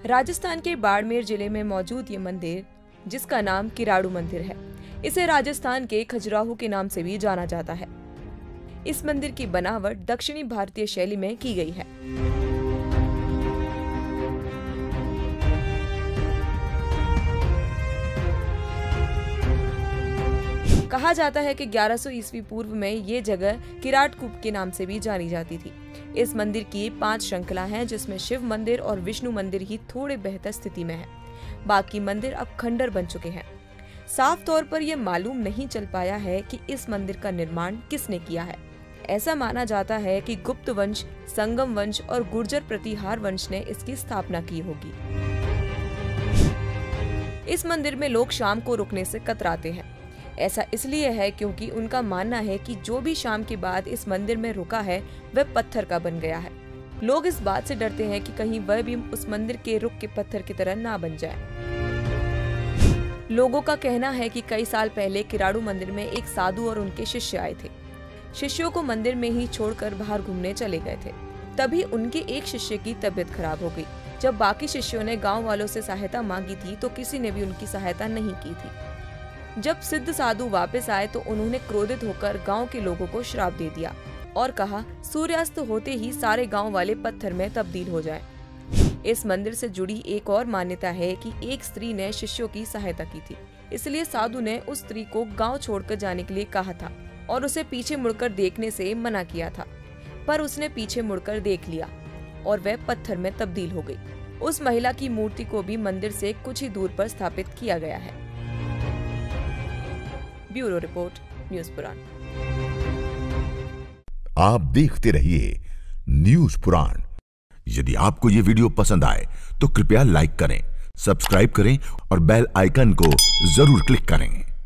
राजस्थान के बाड़मेर जिले में मौजूद ये मंदिर, जिसका नाम किराड़ू मंदिर है, इसे राजस्थान के खजुराहो के नाम से भी जाना जाता है। इस मंदिर की बनावट दक्षिणी भारतीय शैली में की गई है। कहा जाता है कि 1100 ईस्वी पूर्व में ये जगह किराटकूप के नाम से भी जानी जाती थी। इस मंदिर की 5 श्रृंखला हैं, जिसमें शिव मंदिर और विष्णु मंदिर ही थोड़े बेहतर स्थिति में है। बाकी मंदिर अब खंडर बन चुके हैं। साफ तौर पर यह मालूम नहीं चल पाया है कि इस मंदिर का निर्माण किसने किया है। ऐसा माना जाता है कि गुप्त वंश, संगम वंश और गुर्जर प्रतिहार वंश ने इसकी स्थापना की होगी। इस मंदिर में लोग शाम को रुकने से कतराते हैं। ऐसा इसलिए है क्योंकि उनका मानना है कि जो भी शाम के बाद इस मंदिर में रुका है वह पत्थर का बन गया है। लोग इस बात से डरते हैं कि कहीं वह भी उस मंदिर के रुख के पत्थर की तरह ना बन जाए। लोगों का कहना है कि कई साल पहले किराड़ू मंदिर में एक साधु और उनके शिष्य आए थे। शिष्यों को मंदिर में ही छोड़कर बाहर घूमने चले गए थे। तभी उनके एक शिष्य की तबीयत खराब हो गई। जब बाकी शिष्यों ने गाँव वालों से सहायता मांगी थी तो किसी ने भी उनकी सहायता नहीं की थी। जब सिद्ध साधु वापस आए तो उन्होंने क्रोधित होकर गांव के लोगों को श्राप दे दिया और कहा, सूर्यास्त होते ही सारे गांव वाले पत्थर में तब्दील हो जाएं। इस मंदिर से जुड़ी एक और मान्यता है कि एक स्त्री ने शिष्यों की सहायता की थी, इसलिए साधु ने उस स्त्री को गांव छोड़कर जाने के लिए कहा था और उसे पीछे मुड़कर देखने से मना किया था, पर उसने पीछे मुड़कर देख लिया और वह पत्थर में तब्दील हो गई। उस महिला की मूर्ति को भी मंदिर से कुछ ही दूर पर स्थापित किया गया है। Bureau report, news Puran. आप देखते रहिए न्यूज़ पुराण। यदि आपको ये वीडियो पसंद आए तो कृपया लाइक करें, सब्सक्राइब करें और बेल आइकन को जरूर क्लिक करें।